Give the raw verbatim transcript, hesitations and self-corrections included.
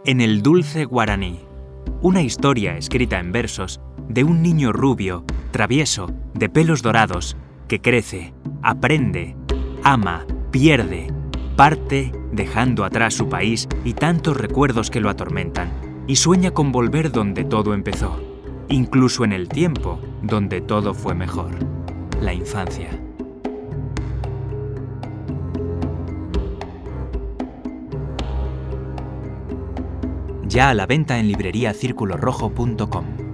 En el dulce guaraní, una historia escrita en versos de un niño rubio, travieso, de pelos dorados, que crece, aprende, ama, pierde, parte dejando atrás su país y tantos recuerdos que lo atormentan, y sueña con volver donde todo empezó, incluso en el tiempo donde todo fue mejor, la infancia. Ya a la venta en librería círculo rojo punto com.